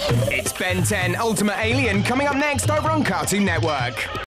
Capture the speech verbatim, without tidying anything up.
It's Ben ten Ultimate Alien coming up next over on Cartoon Network.